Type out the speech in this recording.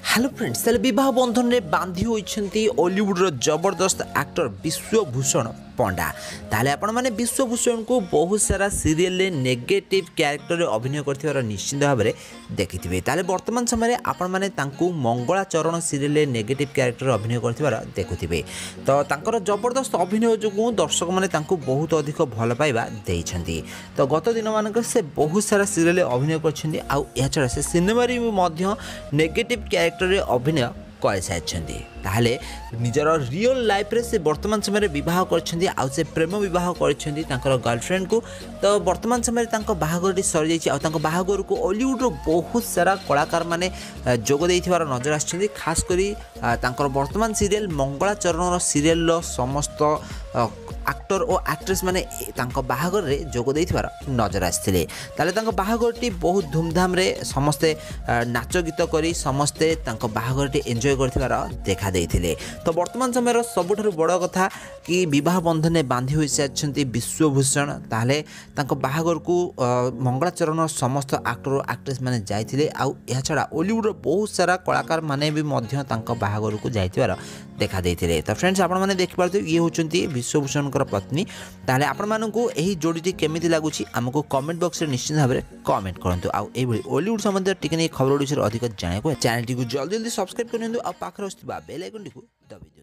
Hello friends ताले विवाह बंधन में बांधी होती हॉलीवुड जबरदस्त एक्टर विश्वभूषण पंडा ताले आपण माने विश्वभूषण को बहुत सारा सीरियल नेगेटिव कैरेक्टर अभिनय कर निश्चित भाव में देखिथे ताले वर्तमान समय आपण माने तांकु मंगलाचरण सीरियल नेगेटिव कैरेक्टर अभिनय कर देखुथे तो तांकर जबरदस्त अभिनय जो दर्शक मैंने बहुत अधिक भल पाइबा देइछंती। तो गत दिन मानक से बहुत सारा सीरियल अभिनय कर से सिनेमा नेगेटिव कैरेक्टर अभिनय कर सारी ताहले निजर रियल लाइफ रे से वर्तमान समय विवाह कर प्रेम विवाह कर गर्लफ्रेंड को। तो वर्तमान समय बाहागर सरी जाइए बाहागर को हॉलीवुड बहुत सारा कलाकार माने जोग देइथिबार नजर आछिंदी खास करी वर्तमान सीरियल मंगलाचरण सीरियल समस्त एक्टर और एक्ट्रेस माने बाहागर रे जोग देइथिबार नजर आछिथिले ताले बाहागरटी बहुत धूमधाम रे समस्ते नाच गीत करी समस्ते बाहागरटी एंजॉय करथिबार देखा देइथिले। तो वर्तमान समय सबुठारु बड़ कथा कि विवाह बंधन में बांधी हो सारी विश्वभूषण ताहले बाहागर को मंगलाचरण समस्त एक्टर और एक्ट्रेस माने जाइथिले आउ एहा छडा हॉलीवुड बहुत सारा कलाकार माने भी मध्य बाहागर को जाइथिबार देखा देइथिले। तो फ्रेंड्स आपण माने देखि पारथि ये होचंती विश्वभूषण पत्नी ताहले आपण मानकु एही जोड़ीटी केमिति लागुछि हमको कमेंट बॉक्स रे निश्चित भाव में कमेंट करंतु। आउ एही भली हॉलीवुड संबंधी टिके नै खबर विषय अधिक जाने को चैनल टी को जल्दी जल्दी सब्सक्राइब करनियंतु आ पाखर आस्थिबा बेल आइकन टी को दबि